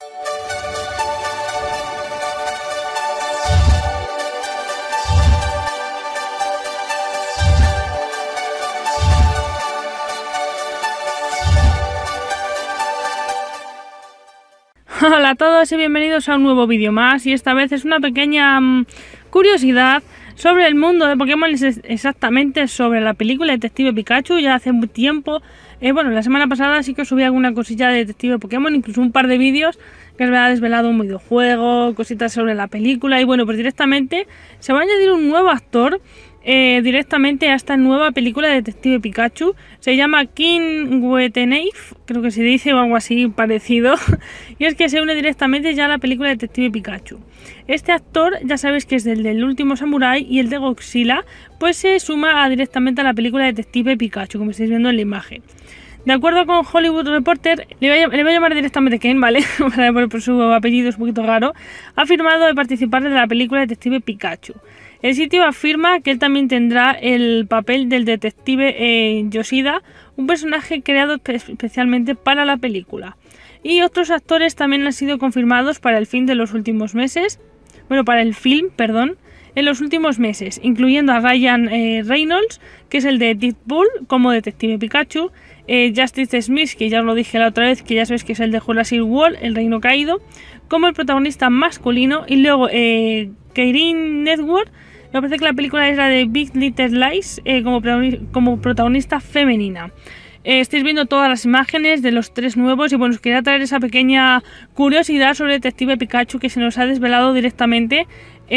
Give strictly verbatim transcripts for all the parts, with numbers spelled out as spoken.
Hola a todos y bienvenidos a un nuevo vídeo más, y esta vez es una pequeña um, curiosidad sobre el mundo de Pokémon, exactamente sobre la película Detective Pikachu. Ya hace muy tiempo, eh, bueno, la semana pasada sí que os subí alguna cosilla de Detective Pokémon, incluso un par de vídeos que os había desvelado un videojuego, cositas sobre la película, y bueno, pues directamente se va a añadir un nuevo actor Eh, directamente a esta nueva película de Detective Pikachu. Se llama King Weteneif, creo que se dice, o algo así parecido. Y es que se une directamente ya a la película de Detective Pikachu. Este actor, ya sabéis que es del del último Samurai y el de Godzilla, pues se suma a, directamente a la película de Detective Pikachu, como estáis viendo en la imagen. De acuerdo con Hollywood Reporter, le voy a, le voy a llamar directamente Ken, ¿vale? Por su apellido es un poquito raro. Ha firmado de participar en la película Detective Pikachu. El sitio afirma que él también tendrá el papel del detective eh, Yoshida, un personaje creado especialmente para la película. Y otros actores también han sido confirmados para el film de los últimos meses, bueno, para el film, perdón, en los últimos meses, incluyendo a Ryan eh, Reynolds, que es el de Deadpool, como Detective Pikachu, eh, Justice Smith, que ya os lo dije la otra vez, que ya sabéis que es el de Jurassic World, El Reino Caído, como el protagonista masculino, y luego eh, Keirin Network. Me parece que la película es la de Big Little Lies, eh, como, protagonista, como protagonista femenina. Eh, estáis viendo todas las imágenes de los tres nuevos, y bueno, os quería traer esa pequeña curiosidad sobre Detective Pikachu que se nos ha desvelado directamente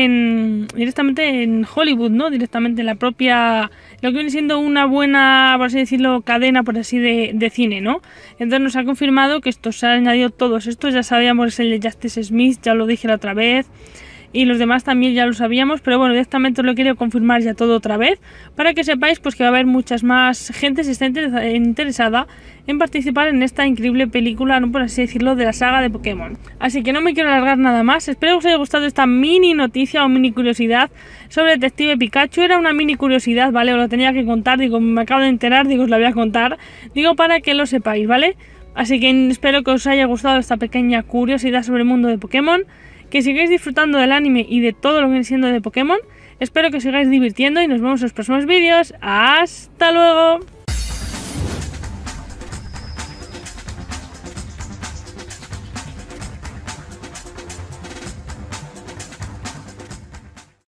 en directamente en Hollywood, ¿no? Directamente en la propia, lo que viene siendo una buena, por así decirlo, cadena, por así de, de cine, ¿no? Entonces nos ha confirmado que esto se ha añadido todos estos. Ya sabíamos el de Justice Smith, ya lo dije la otra vez, y los demás también ya lo sabíamos, pero bueno, directamente os lo quiero confirmar ya todo otra vez, para que sepáis pues que va a haber muchas más gente si está interesada en participar en esta increíble película, no por así decirlo, de la saga de Pokémon. Así que no me quiero alargar nada más, espero que os haya gustado esta mini noticia o mini curiosidad sobre Detective Pikachu. Era una mini curiosidad, ¿vale? Os lo tenía que contar, digo, me acabo de enterar, digo, os la voy a contar, digo, para que lo sepáis, ¿vale? Así que espero que os haya gustado esta pequeña curiosidad sobre el mundo de Pokémon, que sigáis disfrutando del anime y de todo lo que viene siendo de Pokémon. Espero que os sigáis divirtiendo y nos vemos en los próximos vídeos. ¡Hasta luego!